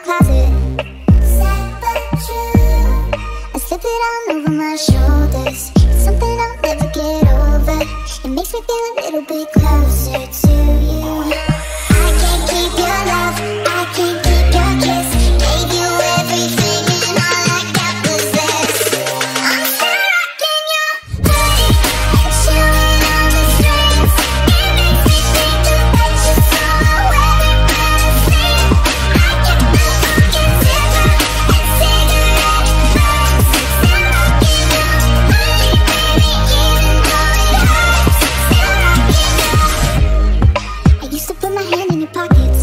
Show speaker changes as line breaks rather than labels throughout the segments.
closet. Sad but true, I slip it all over my shoulders. It's something I'll never get over. It makes me feel a little bit closer to you. I can't keep your love, I can't keep your kiss. Gave you everything and all I got was this. I'm still rocking your body, chewing on the strings. It makes me think about you, so I wear it when I sleep. I get the fucking zipper and cigarette burns. Still rocking your body, baby, even though it hurts. Still rocking your. I used to put my hand in your pockets,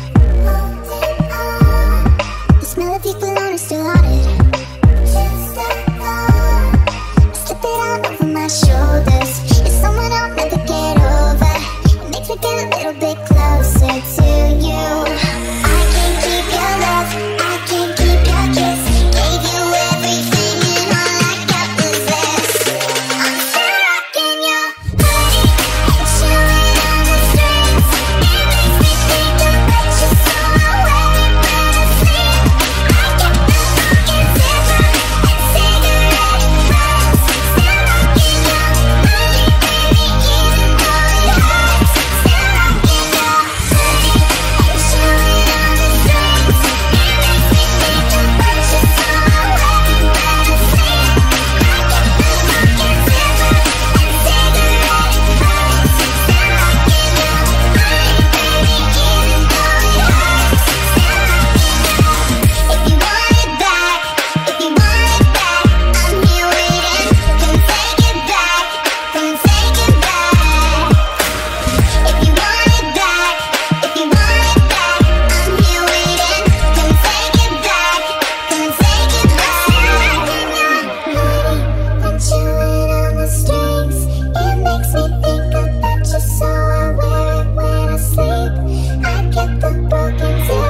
holding on. The smell of your cologne is still on it. Just a thought, I slip it all over my shoulders. It's someone I'll never get over. It makes me feel a little bit closer to you. I can't keep your love, I can't keep your kiss. Gave you everything and all I got was this. I'm still rocking your body, chewing on the strings. It makes me think about you, so I wear it when I sleep. I get the fucking zipper and cigarette burns. Still rocking your body, baby, even though it hurts. Still rocking your body, chewing on the strings. It makes me think about you, so I wear it when I sleep. I get the fucking zipper and cigarette burns. Still rocking your body, baby, even though it hurts. Still rocking your. If you want it back, if you want it back, I'm here waiting. Come take it back, come take it back. If you want it back, if you want it back, I'm here waiting. Come take it back, come take it back. I'm chewing on the strings. It makes me think about you, so I wear it when I sleep. I get the broken zipper